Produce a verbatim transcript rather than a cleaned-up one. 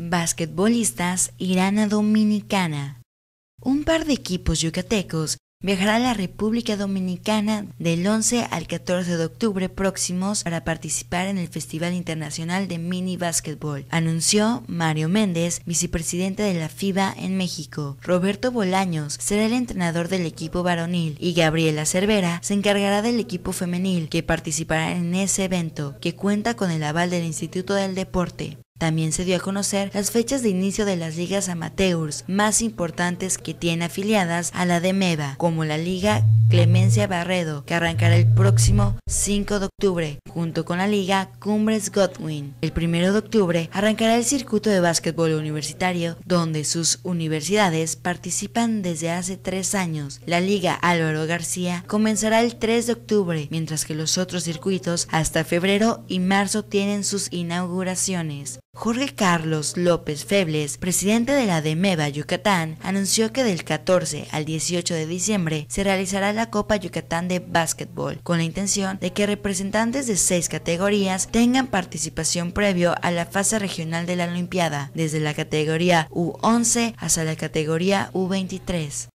Basquetbolistas irán a Dominicana. Un par de equipos yucatecos viajará a la República Dominicana del once al catorce de octubre próximos para participar en el Festival Internacional de Mini Básquetbol, anunció Mario Méndez, vicepresidente de la FIBA en México. Roberto Bolaños será el entrenador del equipo varonil y Gabriela Cervera se encargará del equipo femenil que participará en ese evento, que cuenta con el aval del Instituto del Deporte. También se dio a conocer las fechas de inicio de las ligas amateurs más importantes que tiene afiliadas a la de MEVA, como la Liga Clemencia Barredo, que arrancará el próximo cinco de octubre, junto con la Liga Cumbres Godwin. El primero de octubre arrancará el circuito de básquetbol universitario, donde sus universidades participan desde hace tres años. La Liga Álvaro García comenzará el tres de octubre, mientras que los otros circuitos hasta febrero y marzo tienen sus inauguraciones. Jorge Carlos López Febles, presidente de la de MEVA Yucatán, anunció que del catorce al dieciocho de diciembre se realizará la Copa Yucatán de Básquetbol, con la intención de que representantes de seis categorías tengan participación previo a la fase regional de la Olimpiada, desde la categoría U once hasta la categoría U veintitrés.